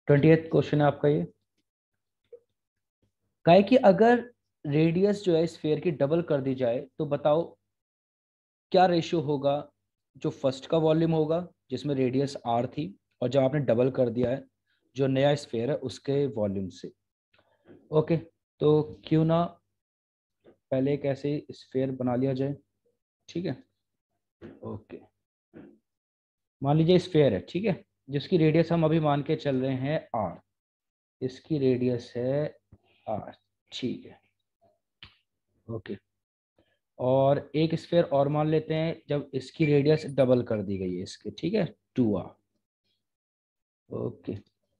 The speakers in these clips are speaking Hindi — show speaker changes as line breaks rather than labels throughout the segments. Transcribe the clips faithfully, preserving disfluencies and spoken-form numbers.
ट्वेंटी एथ क्वेश्चन है आपका ये। का है कि अगर रेडियस जो है स्फीयर की डबल कर दी जाए तो बताओ क्या रेशियो होगा जो फर्स्ट का वॉल्यूम होगा जिसमें रेडियस आर थी, और जब आपने डबल कर दिया है जो नया स्फीयर है उसके वॉल्यूम से। ओके, तो क्यों ना पहले एक ऐसे स्फीयर बना लिया जाए। ठीक है, ओके। मान लीजिए स्फीयर है, ठीक है, जिसकी रेडियस हम अभी मान के चल रहे हैं आर। इसकी रेडियस है आर, ठीक है, ओके। और एक स्फीयर और मान लेते हैं जब इसकी रेडियस डबल कर दी गई है इसके, ठीक है, टू आर। ओके,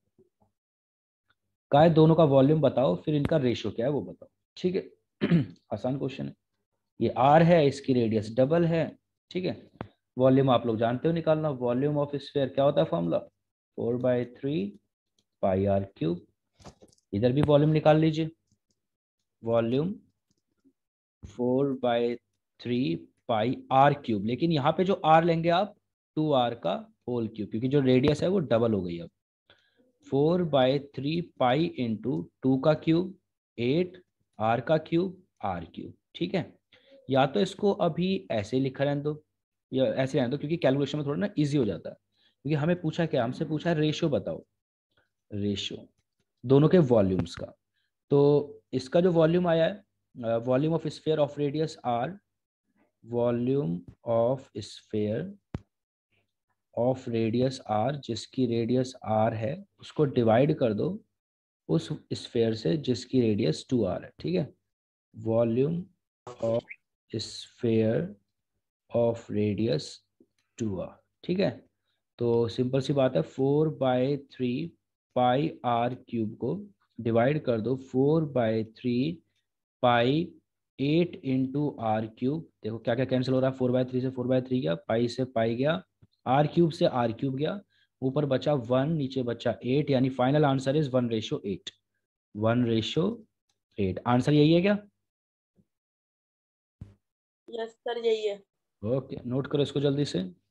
काय दोनों का वॉल्यूम बताओ, फिर इनका रेशियो क्या है वो बताओ। ठीक है आसान क्वेश्चन है। ये आर है, इसकी रेडियस डबल है, ठीक है। वॉल्यूम आप लोग जानते हो निकालना, वॉल्यूम ऑफ स्फीयर क्या होता है formula, four by three pi R cube. इधर भी वॉल्यूम निकाल लीजिए, volume four by three pi R cube, लेकिन यहाँ पे जो आर लेंगे आप टू आर का होल क्यूब, क्योंकि जो रेडियस है वो डबल हो गई अब। Four by three pi into two का क्यूब एट, आर का क्यूब आर क्यूब, ठीक है। या तो इसको अभी ऐसे लिखा रहने दो या ऐसे रहने दो, क्योंकि कैलकुलेशन में थोड़ा ना इजी हो जाता है। क्योंकि हमें पूछा क्या, हमसे पूछा है रेशियो बताओ, रेशियो दोनों के वॉल्यूम्स का। तो इसका जो वॉल्यूम आया है, volume of sphere of radius R, volume of sphere of radius R, जिसकी रेडियस आर है उसको डिवाइड कर दो उस स्फीयर से जिसकी रेडियस टू आर है, ठीक है। Volume of sphere of radius two R, ठीक है। तो सिंपल सी बात है, four by three pi R cube को डिवाइड कर दो four by three pi eight into R cube. देखो क्या क्या कैंसिल हो रहा है, फोर बाय थ्री से फोर बाय थ्री गया, पाई से पाई गया, आर क्यूब से आर क्यूब गया, ऊपर बचा वन, नीचे बचा एट, यानी final answer is one ratio eight. One ratio eight answer यही है क्या?
यस सर, यही है।
ओके, नोट करो इसको जल्दी से।